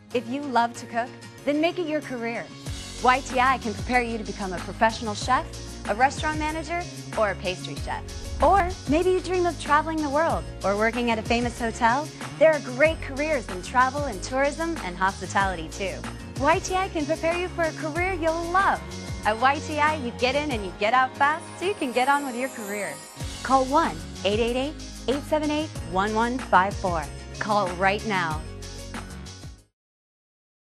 If you love to cook, then make it your career. YTI can prepare you to become a professional chef, a restaurant manager, or a pastry chef. Or maybe you dream of traveling the world or working at a famous hotel. There are great careers in travel and tourism and hospitality too. YTI can prepare you for a career you'll love. At YTI, you get in and you get out fast so you can get on with your career. Call 1-888-878-1154. Call right now.